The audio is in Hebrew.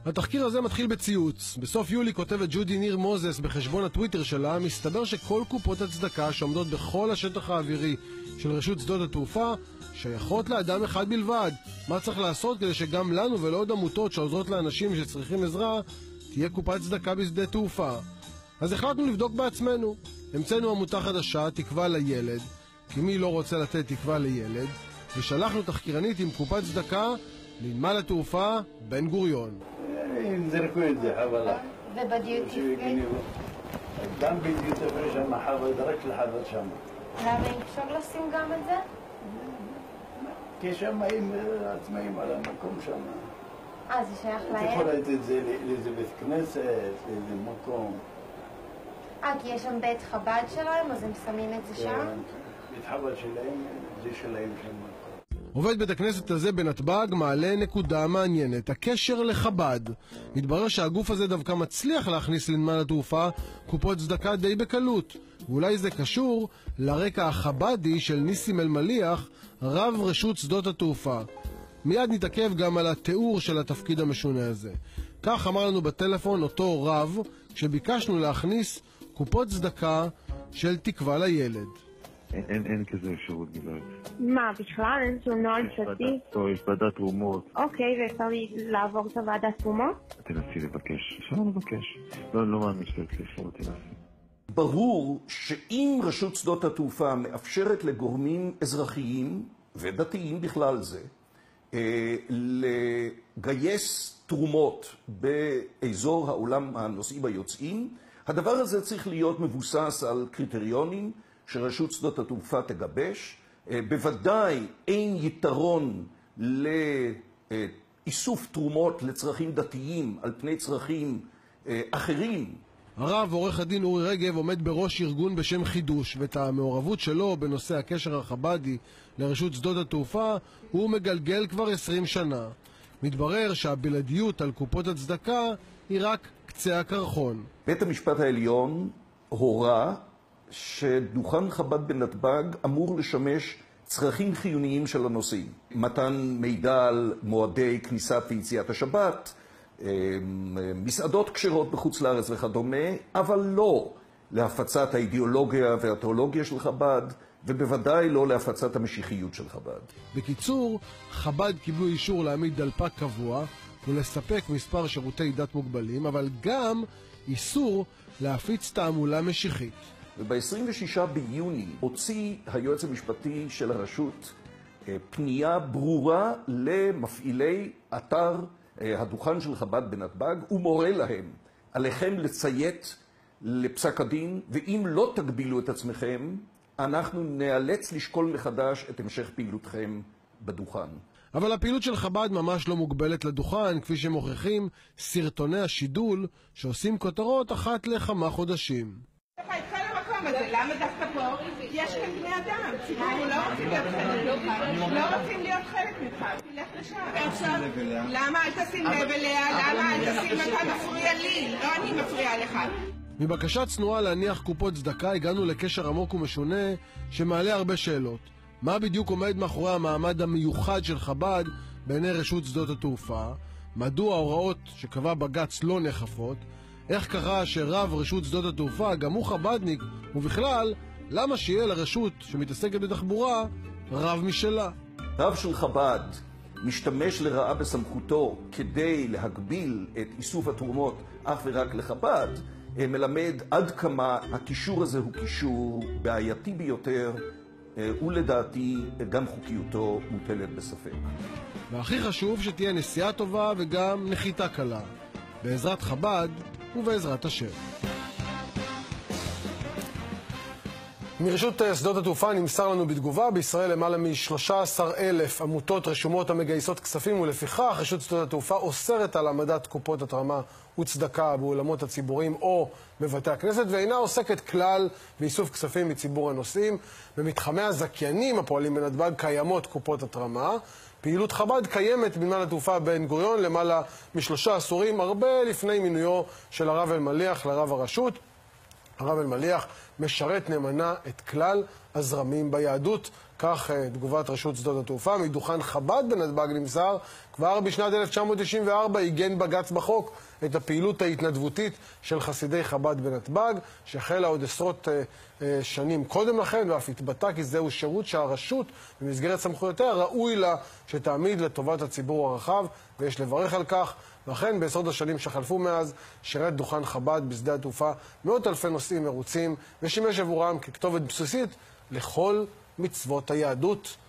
התחקיר הזה מתחיל בציוץ. בסוף יולי כותבת ג'ודי ניר מוזס בחשבון הטוויטר שלה, מסתבר שכל קופות הצדקה שעומדות בכל השטח האווירי של רשות שדות התעופה שייכות לאדם אחד בלבד. מה צריך לעשות כדי שגם לנו ולעוד עמותות שעוזרות לאנשים שצריכים עזרה תהיה קופת צדקה בשדה תעופה? אז החלטנו לבדוק בעצמנו. המצאנו עמותה חדשה, תקווה לילד, כי מי לא רוצה לתת תקווה לילד, ושלחנו תחקירנית עם קופת צדקה לנמל התעופה בן גוריון. אם זרקו את זה, חבלה. ובדיוטי פרי? גם בדיוטי פרי שם חבלה, רק לחבלה שם. למה אפשר לשים גם את זה? כי שם הם עצמאים על המקום שם. זה שייך להם? אתה יכול לתת את זה לאיזה בית כנסת, לאיזה מקום. כי יש שם בית חב"ד שלהם, אז הם שמים את זה שם? בית חב"ד שלהם, זה שלהם שם. עובד בית הכנסת הזה בנתב"ג מעלה נקודה מעניינת, הקשר לחב"ד. מתברר שהגוף הזה דווקא מצליח להכניס לנמל התעופה קופות צדקה די בקלות, ואולי זה קשור לרקע החב"די של ניסים אלמליח, רב רשות שדות התעופה. מיד נתעכב גם על התיאור של התפקיד המשונה הזה. כך אמר לנו בטלפון אותו רב כשביקשנו להכניס קופות צדקה של תקווה לילד. אין כזה אפשרות גברת. מה, בכלל? אין זו נוהל שתי? יש ועדת תרומות. אוקיי, ואפשר לעבור את הוועדת תרומות? תנסי לבקש. אפשר לבקש. לא מאמין שאפשר, תנסי. ברור שאם רשות שדות התעופה מאפשרת לגורמים אזרחיים ודתיים בכלל זה לגייס תרומות באזור העולם הנוסעים היוצאים, הדבר הזה צריך להיות מבוסס על קריטריונים שרשות שדות התעופה תגבש. בוודאי אין יתרון לאיסוף תרומות לצרכים דתיים על פני צרכים אחרים. הרב עורך הדין אורי רגב עומד בראש ארגון בשם חידוש, ואת המעורבות שלו בנושא הקשר החב"די לרשות שדות התעופה הוא מגלגל כבר 20 שנה. מתברר שהבלעדיות על קופות הצדקה היא רק קצה הקרחון. בית המשפט העליון הורה שדוכן חב"ד בנתב"ג אמור לשמש צרכים חיוניים של הנוסעים. מתן מידע על מועדי כניסת ויציאת השבת, מסעדות כשרות בחוץ לארץ וכדומה, אבל לא להפצת האידיאולוגיה והתיאולוגיה של חב"ד, ובוודאי לא להפצת המשיחיות של חב"ד. בקיצור, חב"ד קיבלו אישור להעמיד דלפק קבוע ולספק מספר שירותי דת מוגבלים, אבל גם איסור להפיץ תעמולה משיחית. וב-26 ביוני הוציא היועץ המשפטי של הרשות פנייה ברורה למפעילי אתר הדוכן של חב"ד בנתב"ג, ומורה להם, עליכם לציית לפסק הדין, ואם לא תגבילו את עצמכם, אנחנו נאלץ לשקול מחדש את המשך פעילותכם בדוכן. אבל הפעילות של חב"ד ממש לא מוגבלת לדוכן, כפי שמוכיחים סרטוני השידול שעושים כותרות אחת לכמה חודשים. למה דווקא פה? יש כאן בני אדם, ציבור לא רוצים להיות חלק ממך, לא רוצים להיות חלק ממך, תלך לשם. עכשיו, למה אל תשים לב אליה? למה אל תשים, אתה מפריע לי, לא אני מפריע לך. מבקשה צנועה להניח קופות צדקה הגענו לקשר עמוק ומשונה שמעלה הרבה שאלות. מה בדיוק עומד מאחורי המעמד המיוחד של חב"ד בעיני רשות שדות התעופה? מדוע ההוראות שקבע בג"ץ לא נאכפות? איך קרה שרב רשות שדות התעופה גם הוא חב"דניק, ובכלל, למה שיהיה לרשות שמתעסקת בתחבורה רב משלה? רב של חב"ד משתמש לרעה בסמכותו כדי להגביל את איסוף התרומות אך ורק לחב"ד, מלמד עד כמה הקישור הזה הוא קישור בעייתי ביותר, ולדעתי גם חוקיותו מוטלת בספק. והכי חשוב שתהיה נסיעה טובה וגם נחיתה קלה, בעזרת חב"ד ובעזרת השם. מרשות שדות התעופה נמסר לנו בתגובה, בישראל למעלה מ-13,000 עמותות רשומות המגייסות כספים, ולפיכך רשות שדות התעופה אוסרת על העמדת קופות התרמה וצדקה באולמות הציבוריים או בבתי הכנסת, ואינה עוסקת כלל באיסוף כספים מציבור הנוסעים. במתחמי הזכיינים הפועלים בנתב"ג קיימות קופות התרמה. פעילות חב"ד קיימת בנמל התעופה בן גוריון למעלה מ3 עשורים, הרבה לפני מינויו של הרב אלמליח לרב הרשות. הרב אלמליח משרת נאמנה את כלל הזרמים ביהדות, כך תגובת רשות שדות התעופה. מדוכן חב"ד בנתב"ג נמסר, כבר בשנת 1994 עיגן בג"ץ בחוק את הפעילות ההתנדבותית של חסידי חב"ד בנתב"ג, שהחלה עוד עשרות שנים קודם לכן, ואף התבטא כי זהו שירות שהרשות במסגרת סמכויותיה ראוי לה שתעמיד לטובת הציבור הרחב, ויש לברך על כך. ואכן, בעשרות השנים שחלפו מאז, שירת דוכן חב"ד בשדה התעופה מאות אלפי נוסעים מרוצים, ושימש עבורם ככתובת בסיסית לכל מצוות היהדות.